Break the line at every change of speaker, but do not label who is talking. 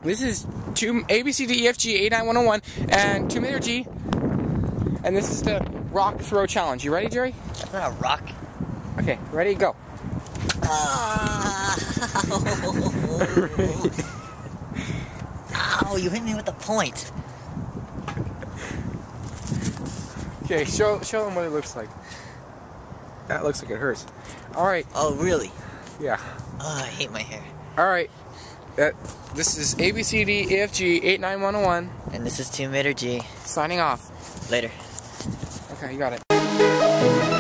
This is ABCDEFG 89101 and 2 meter G. And this is the rock throw challenge. You ready, Jerry?
That's not a rock.
Okay, ready, go.
Ow, you hit me with the point.
Okay, show them what it looks like. That looks like it hurts. Alright.
Oh, really?
Yeah.
Oh, I hate my hair.
Alright. This is ABCDEFG 89101.
And this is 2 meter G.
Signing off.
Later.
Okay, you got it.